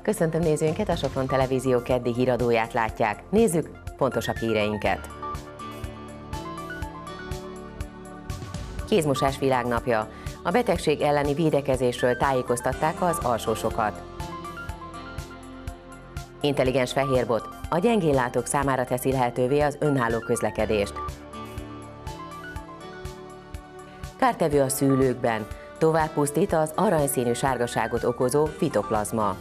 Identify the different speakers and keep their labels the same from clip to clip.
Speaker 1: Köszöntöm nézőinket, a Sopron Televízió keddi híradóját látják. Nézzük fontosabb híreinket. Kézmosás világnapja. A betegség elleni védekezésről tájékoztatták az alsósokat. Intelligens fehérbot. A gyengéllátók számára teszi lehetővé az önálló közlekedést. Kártevő a szűrőkben. Tovább pusztít az aranyszínű sárgaságot okozó fitoplazma.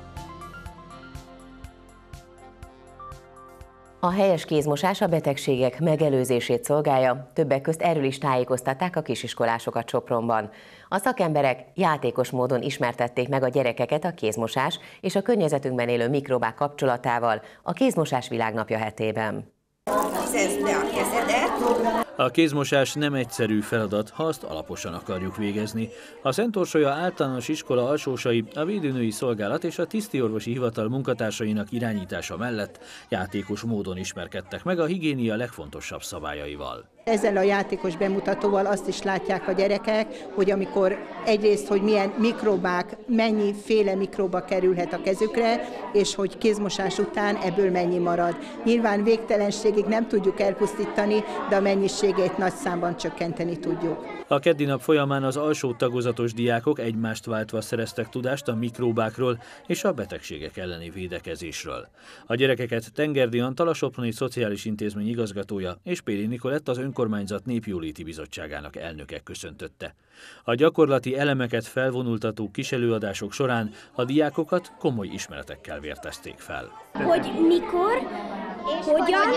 Speaker 1: A helyes kézmosás a betegségek megelőzését szolgálja, többek közt erről is tájékoztatták a kisiskolásokat Sopronban. A szakemberek játékos módon ismertették meg a gyerekeket a kézmosás és a környezetünkben élő mikrobák kapcsolatával a Kézmosás világnapja hetében.
Speaker 2: Szedd le a kezedet.
Speaker 3: A kézmosás nem egyszerű feladat, ha azt alaposan akarjuk végezni. A Szent Orsolya Általános Iskola alsósai, a Védőnői Szolgálat és a Tisztiorvosi Hivatal munkatársainak irányítása mellett játékos módon ismerkedtek meg a higiénia legfontosabb szabályaival.
Speaker 4: Ezzel a játékos bemutatóval azt is látják a gyerekek, hogy amikor egyrészt, hogy milyen mikrobák, mennyiféle mikróba kerülhet a kezükre, és hogy kézmosás után ebből mennyi marad. Nyilván végtelenségig nem tudjuk elpusztítani, de a mennyiségét nagy számban csökkenteni tudjuk.
Speaker 3: A keddi nap folyamán az alsó tagozatos diákok egymást váltva szereztek tudást a mikróbákról és a betegségek elleni védekezésről. A gyerekeket Tengerdi Antal, a Soproni Szociális Intézmény igazgatója, és Péli Nikolett, az Önkormányzat Népjóléti Bizottságának elnöke köszöntötte. A gyakorlati elemeket felvonultató kiselőadások során a diákokat komoly ismeretekkel vértezték fel.
Speaker 5: Hogy mikor, és hogyan,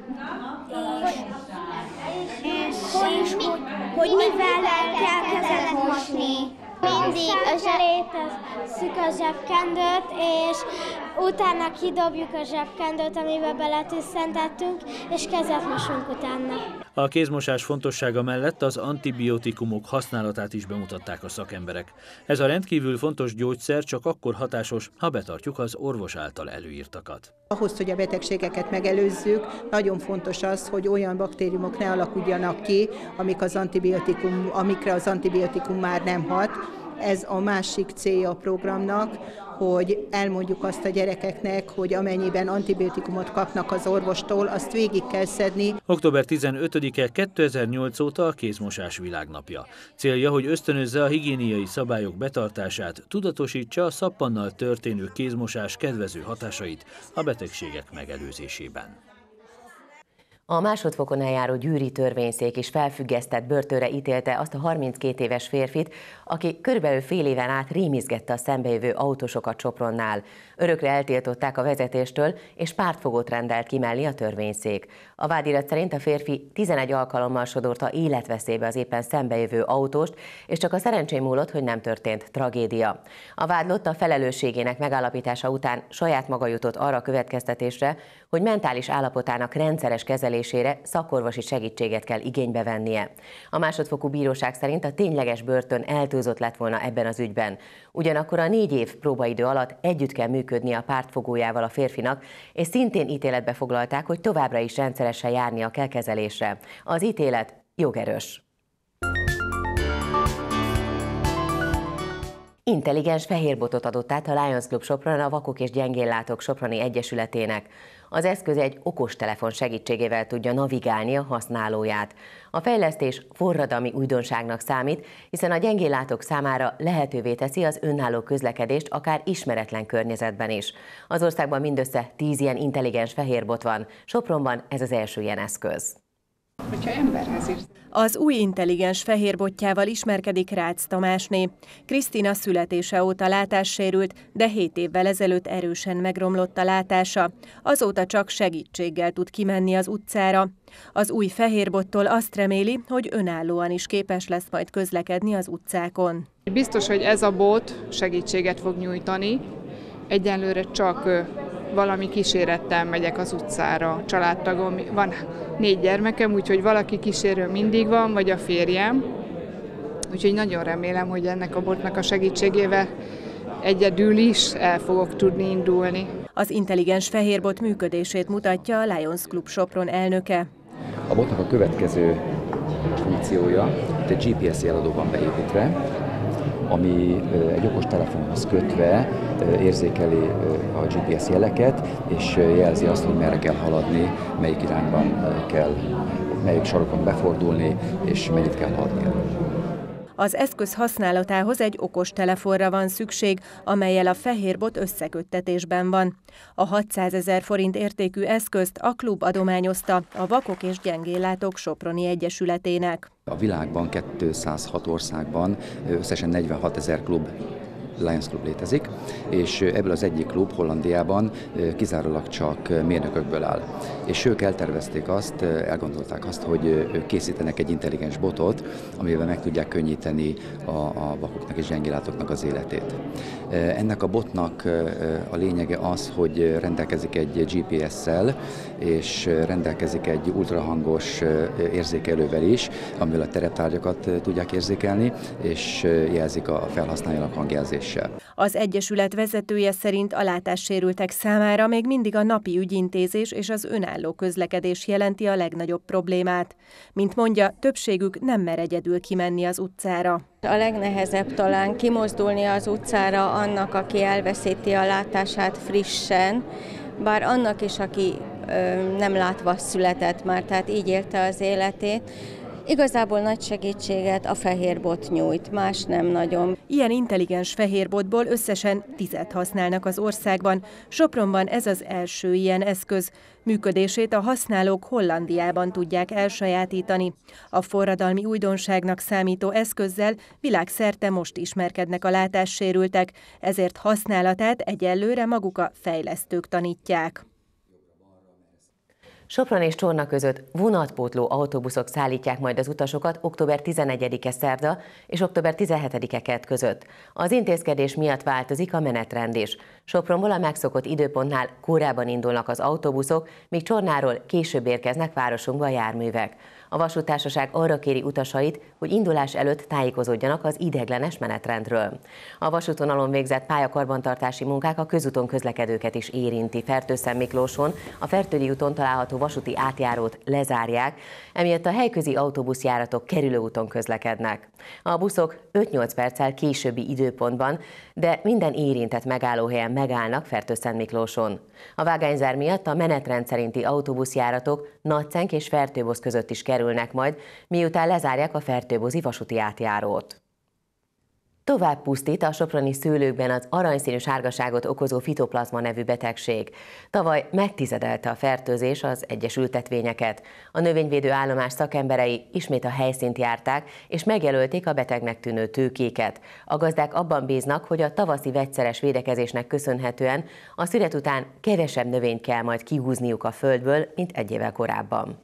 Speaker 5: és hogy mivel kell kezet mosni. Mindig létezzük a zsebkendőt, és utána kidobjuk a zsebkendőt, amiben beletüsszentettünk, és kezet mosunk utána.
Speaker 3: A kézmosás fontossága mellett az antibiotikumok használatát is bemutatták a szakemberek. Ez a rendkívül fontos gyógyszer csak akkor hatásos, ha betartjuk az orvos által előírtakat.
Speaker 4: Ahhoz, hogy a betegségeket megelőzzük, nagyon fontos az, hogy olyan baktériumok ne alakuljanak ki, amikre az antibiotikum már nem hat. Ez a másik célja a programnak, hogy elmondjuk azt a gyerekeknek, hogy amennyiben antibiotikumot kapnak az orvostól, azt végig kell szedni.
Speaker 3: Október 15-e 2008 óta a Kézmosás világnapja. Célja, hogy ösztönözze a higiéniai szabályok betartását, tudatosítsa a szappannal történő kézmosás kedvező hatásait a betegségek megelőzésében.
Speaker 1: A másodfokon eljáró győri törvényszék is felfüggesztett börtönre ítélte azt a 32 éves férfit, aki körülbelül fél éven át rémizgette a szembejövő autósokat Sopronnál. Örökre eltiltották a vezetéstől, és pártfogót rendelt ki mellé a törvényszék. A vádirat szerint a férfi 11 alkalommal sodorta életveszélybe az éppen szembejövő autóst, és csak a szerencsém múlott, hogy nem történt tragédia. A vádlott a felelősségének megállapítása után saját maga jutott arra a következtetésre, hogy mentális állapotának rendszeres kezelésére szakorvosi segítséget kell igénybe vennie. A másodfokú bíróság szerint a tényleges börtön eltúlzott lett volna ebben az ügyben. Ugyanakkor a 4 év próbaidő alatt együtt kell működnie a pártfogójával a férfinak, és szintén ítéletbe foglalták, hogy továbbra is rendszeresen járnia kell kezelésre. Az ítélet jogerős. Intelligens fehérbotot adott át a Lions Club Sopron a Vakok és Gyengéllátók Soproni Egyesületének. Az eszköz egy okostelefon segítségével tudja navigálni a használóját. A fejlesztés forradalmi újdonságnak számít, hiszen a gyengéllátók számára lehetővé teszi az önálló közlekedést akár ismeretlen környezetben is. Az országban mindössze 10 ilyen intelligens fehérbot van, Sopronban ez az első ilyen eszköz.
Speaker 6: Az új intelligens fehérbotjával ismerkedik Rácz Tamásné. Krisztina születése óta látássérült, de 7 évvel ezelőtt erősen megromlott a látása. Azóta csak segítséggel tud kimenni az utcára. Az új fehérbottól azt reméli, hogy önállóan is képes lesz majd közlekedni az utcákon.
Speaker 7: Biztos, hogy ez a bot segítséget fog nyújtani. Egyelőre csak valami kísérettel megyek az utcára. Családtagom, van 4 gyermekem, úgyhogy valaki kísérő mindig van, vagy a férjem. Úgyhogy nagyon remélem, hogy ennek a botnak a segítségével egyedül is el fogok tudni indulni.
Speaker 6: Az intelligens fehérbot működését mutatja a Lions Club Sopron elnöke.
Speaker 8: A botnak a következő funkciója, itt egy GPS jeladó van beépítve, ami egy okostelefonhoz kötve érzékeli a GPS jeleket, és jelzi azt, hogy merre kell haladni, melyik irányban kell, melyik sarokon befordulni, és mennyit kell haladni.
Speaker 6: Az eszköz használatához egy okostelefonra van szükség, amellyel a fehérbot összeköttetésben van. A 600 000 forint értékű eszközt a klub adományozta a Vakok és Gyengéllátók Soproni Egyesületének.
Speaker 8: A világban 206 országban összesen 46 000 klub, Lions Club létezik, és ebből az egyik klub Hollandiában kizárólag csak mérnökökből áll. És ők eltervezték azt, elgondolták azt, hogy ők készítenek egy intelligens botot, amivel meg tudják könnyíteni a vakoknak és gyengéllátóknak az életét. Ennek a botnak a lényege az, hogy rendelkezik egy GPS-szel, és rendelkezik egy ultrahangos érzékelővel is, amivel a tereptárgyakat tudják érzékelni, és jelzik a felhasználónak hangjelzést.
Speaker 6: Az Egyesület vezetője szerint a látássérültek számára még mindig a napi ügyintézés és az önálló közlekedés jelenti a legnagyobb problémát. Mint mondja, többségük nem mer egyedül kimenni az utcára.
Speaker 9: A legnehezebb talán kimozdulni az utcára annak, aki elveszíti a látását frissen, bár annak is, aki nem látva született már, tehát így élte az életét. Igazából nagy segítséget a fehérbot nyújt, más nem nagyon.
Speaker 6: Ilyen intelligens fehérbotból összesen 10 használnak az országban. Sopronban ez az első ilyen eszköz. Működését a használók Hollandiában tudják elsajátítani. A forradalmi újdonságnak számító eszközzel világszerte most ismerkednek a látássérültek, ezért használatát egyelőre maguk a fejlesztők tanítják.
Speaker 1: Sopron és Csorna között vonatpótló autóbuszok szállítják majd az utasokat október 11-e szerda és október 17-e kedd között. Az intézkedés miatt változik a menetrend is. Sopronból a megszokott időpontnál korábban indulnak az autóbuszok, míg Csornáról később érkeznek városunkba a járművek. A vasúttársaság arra kéri utasait, hogy indulás előtt tájékozódjanak az ideiglenes menetrendről. A vasútvonalon végzett pályakarbantartási munkák a közúton közlekedőket is érinti. Fertőszentmiklóson a Fertődi úton található vasúti átjárót lezárják, emiatt a helyközi autóbuszjáratok kerülőúton közlekednek. A buszok 5-8 perccel későbbi időpontban, de minden érintett megállóhelyen megállnak Fertőszentmiklóson. A vágányzár miatt a menetrend szerinti autóbuszjáratok Nagycenk és Fertőboz között is kerülnek majd, miután lezárják a fertőbozi vasúti átjárót. Tovább pusztít a soproni szőlőkben az aranyszínű sárgaságot okozó fitoplazma nevű betegség. Tavaly megtizedelte a fertőzés az egyes ültetvényeket. A növényvédő állomás szakemberei ismét a helyszínt járták, és megjelölték a betegnek tűnő tőkéket. A gazdák abban bíznak, hogy a tavaszi vegyszeres védekezésnek köszönhetően a szület után kevesebb növényt kell majd kihúzniuk a földből, mint egy évvel korábban.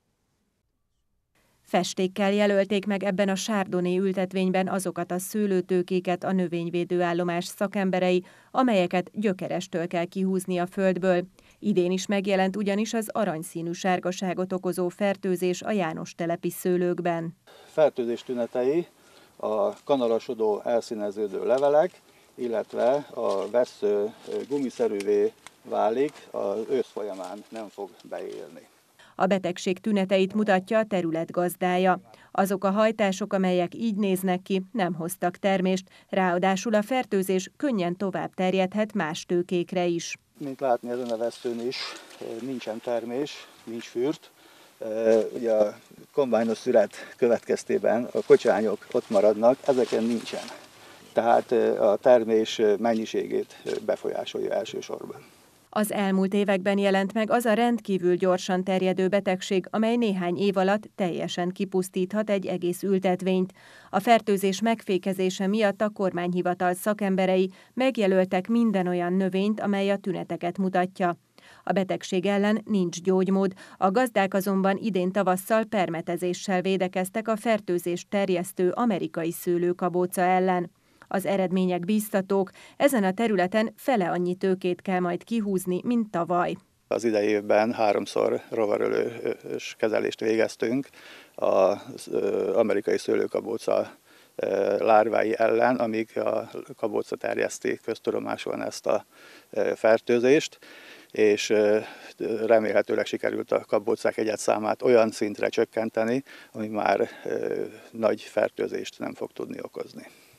Speaker 6: Festékkel jelölték meg ebben a sárdoni ültetvényben azokat a szőlőtőkéket a növényvédőállomás szakemberei, amelyeket gyökerestől kell kihúzni a földből. Idén is megjelent ugyanis az aranyszínű sárgaságot okozó fertőzés a János telepi szőlőkben.
Speaker 10: Fertőzés tünetei a kanarasodó, elszíneződő levelek, illetve a vessző gumiszerűvé válik, az ősz folyamán nem fog beélni.
Speaker 6: A betegség tüneteit mutatja a terület gazdája. Azok a hajtások, amelyek így néznek ki, nem hoztak termést, ráadásul a fertőzés könnyen tovább terjedhet más tőkékre is.
Speaker 10: Mint látni ezen a vesszőn is, nincsen termés, nincs fürt. Ugye a kombájnos szület következtében a kocsányok ott maradnak, ezeken nincsen. Tehát a termés mennyiségét befolyásolja elsősorban.
Speaker 6: Az elmúlt években jelent meg az a rendkívül gyorsan terjedő betegség, amely néhány év alatt teljesen kipusztíthat egy egész ültetvényt. A fertőzés megfékezése miatt a kormányhivatal szakemberei megjelöltek minden olyan növényt, amely a tüneteket mutatja. A betegség ellen nincs gyógymód, a gazdák azonban idén tavasszal permetezéssel védekeztek a fertőzést terjesztő amerikai szőlőkabóca ellen. Az eredmények bíztatók, ezen a területen fele annyi tőkét kell majd kihúzni, mint tavaly.
Speaker 10: Az idei évben 3-szor rovarölős kezelést végeztünk az amerikai szőlőkabóca lárvái ellen, amíg a kabóca terjeszti köztudomásul ezt a fertőzést, és remélhetőleg sikerült a kabócák egyedszámát olyan szintre csökkenteni, ami már nagy fertőzést nem fog tudni okozni.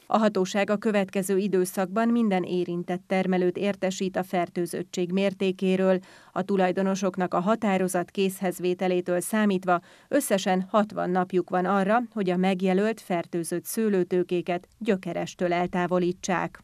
Speaker 6: A hatóság a következő időszakban minden érintett termelőt értesít a fertőzöttség mértékéről. A tulajdonosoknak a határozat készhezvételétől számítva összesen 60 napjuk van arra, hogy a megjelölt fertőzött szőlőtőkéket gyökerestől eltávolítsák.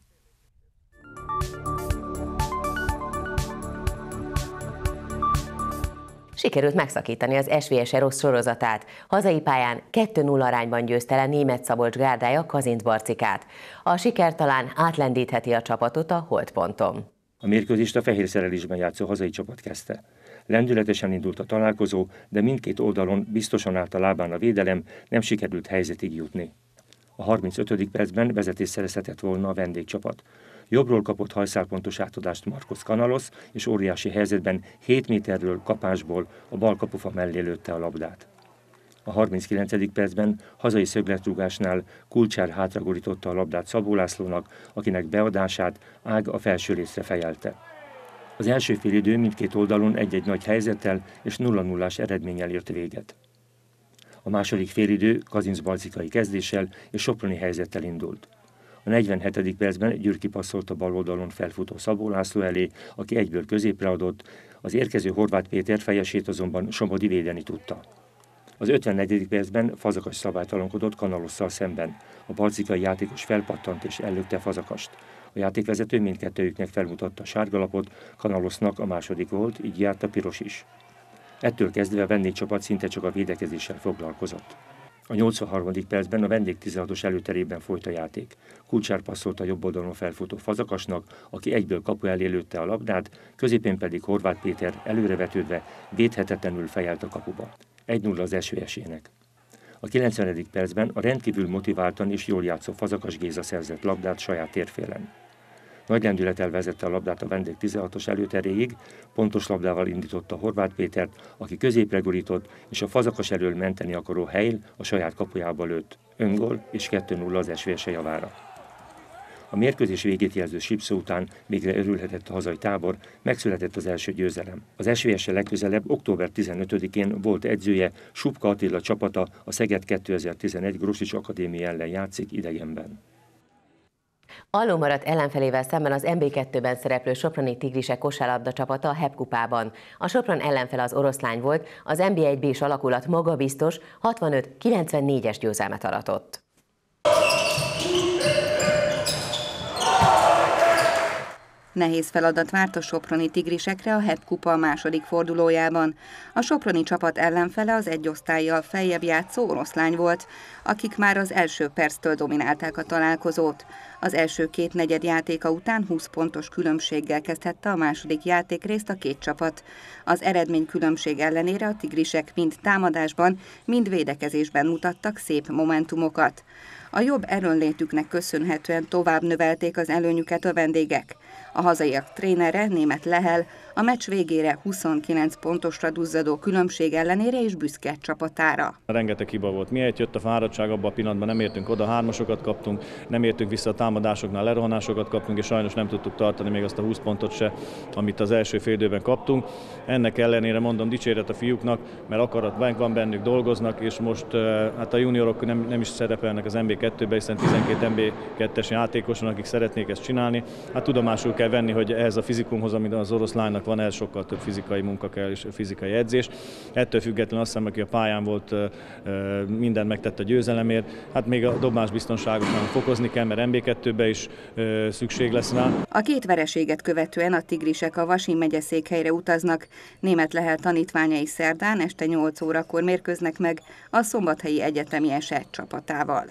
Speaker 1: Sikerült megszakítani az SVS rossz sorozatát. Hazai pályán 2-0 arányban győzte le Németh-Szabolcs gárdája Kazinc-Barcikát. A siker talán átlendítheti a csapatot a holdponton.
Speaker 11: A mérkőzést a fehérszerelésben játszó hazai csapat kezdte. Lendületesen indult a találkozó, de mindkét oldalon biztosan állt a lábán a védelem, nem sikerült helyzetig jutni. A 35. percben vezetést szerezhetett volna a vendégcsapat. Jobbról kapott hajszálpontos átadást Marcos Canalos, és óriási helyzetben 7 méterről kapásból a bal kapufa mellé lőtte a labdát. A 39. percben hazai szögletrúgásnál Kulcsár hátragorította a labdát Szabó Lászlónak, akinek beadását Ág a felső részre fejelte. Az első félidő mindkét oldalon egy-egy nagy helyzettel és 0-0-ás eredménnyel ért véget. A második félidő kazincbarcikai kezdéssel és soproni helyzettel indult. A 47. percben Gyürki passzolt a bal oldalon felfutó Szabó László elé, aki egyből középre adott, az érkező Horváth Péter fejesét azonban Somodi védeni tudta. Az 54. percben Fazakas szabálytalankodott Kanalosszal szemben. A barcikai játékos felpattant és ellökte Fazakast. A játékvezető mindkettőjüknek felmutatta a sárgalapot, Kanalosznak a második volt, így járt a piros is. Ettől kezdve a vendégcsapat szinte csak a védekezéssel foglalkozott. A 83. percben a vendég 16-os előterében folyt a játék. Kulcsár passzolt a jobb oldalon felfutó Fazakasnak, aki egyből kapu elé lőtte a labdát, középen pedig Horváth Péter előrevetődve védhetetlenül fejelt a kapuba. 1-0 az SVS-ének. A 90. percben a rendkívül motiváltan és jól játszó Fazakas Géza szerzett labdát saját térfélen. Nagy lendülettel vezette a labdát a vendég 16-os előteréig, pontos labdával indította Horváth Pétert, aki középre gurított, és a Fazakas elől menteni akaró Heil a saját kapujába lőtt. Öngól és 2-0 az SVS javára. A mérkőzés végét jelző sípszó után végre örülhetett a hazai tábor, megszületett az első győzelem. Az SVS-e legközelebb október 15-én volt edzője, Subka Attila csapata a Szeged 2011 Grosics Akadémia ellen játszik idegenben.
Speaker 1: Alul maradt ellenfelével szemben az MB2-ben szereplő soproni Tigrisek kosárlabda csapata a HEP kupában. A Sopron ellenfele az Oroszlány volt, az MB1B-s alakulat magabiztos 65-94-es győzelmet aratott.
Speaker 12: Nehéz feladat várt a soproni Tigrisekre a HEP kupa második fordulójában. A soproni csapat ellenfele az egy osztállyal feljebb játszó Oroszlány volt, akik már az első perctől dominálták a találkozót. Az első két negyed játéka után 20 pontos különbséggel kezdhette a második játékrészt a két csapat. Az eredmény különbség ellenére a Tigrisek mind támadásban, mind védekezésben mutattak szép momentumokat. A jobb erőnlétüknek köszönhetően tovább növelték az előnyüket a vendégek. A hazaiak trénere, Németh Lehel, a meccs végére 29 pontosra duzzadó különbség ellenére is büszke csapatára.
Speaker 13: Rengeteg hiba volt. Miért jött a fáradtság, abban a pillanatban nem értünk oda, hármasokat kaptunk, nem értünk vissza a támadásoknál, lerohanásokat kaptunk, és sajnos nem tudtuk tartani még azt a 20 pontot se, amit az első fél időben kaptunk. Ennek ellenére mondom dicséret a fiúknak, mert akarat van bennük, dolgoznak, és most hát a juniorok nem is szerepelnek az MB2-be, hiszen 12 MB2-es játékos van, akik szeretnék ezt csinálni. Hát tudomásul kell venni, hogy ehhez a fizikumhoz, amit az Oroszlánynak van, ez sokkal több fizikai munka kell és fizikai edzés. Ettől függetlenül azt hiszem, aki a pályán volt, mindent megtett a győzelemért. Hát még a dobásbiztonságot nem fokozni kell, mert MB2-be is szükség lesz rá.
Speaker 12: A két vereséget követően a Tigrisek a Vasin megyeszékhelyre utaznak. Németh Lehel tanítványai szerdán este 8 órakor mérkőznek meg a Szombathelyi Egyetemi SE csapatával.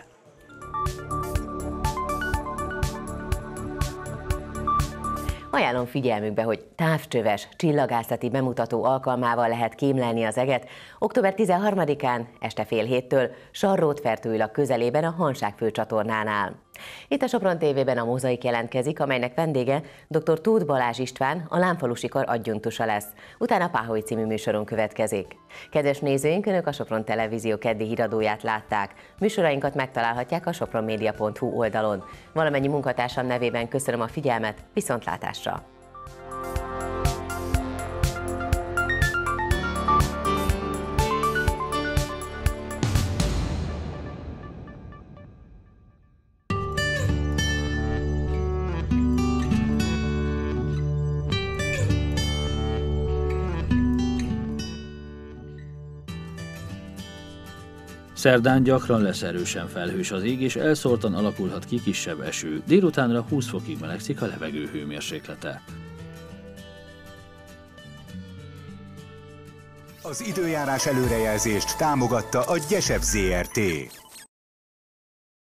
Speaker 1: Ajánlom figyelmükbe, hogy távcsöves, csillagászati bemutató alkalmával lehet kémlelni az eget október 13-án este fél héttől Sarrótfertőilag közelében a Hanság főcsatornánál. Itt a Sopron TV-ben a Mozaik jelentkezik, amelynek vendége dr. Tóth Balázs István, a Lámfalusi Kar adjunktusa lesz. Utána Páholy című műsorunk következik. Kedves nézőink, Önök a Sopron Televízió keddi híradóját látták. Műsorainkat megtalálhatják a sopronmedia.hu oldalon. Valamennyi munkatársam nevében köszönöm a figyelmet, viszontlátásra!
Speaker 3: Szerdán gyakran lesz erősen felhős az ég, és elszórtan alakulhat ki kisebb eső. Délutánra 20 fokig melegszik a levegő hőmérséklete.
Speaker 14: Az időjárás előrejelzést támogatta a Gyesebb Zrt.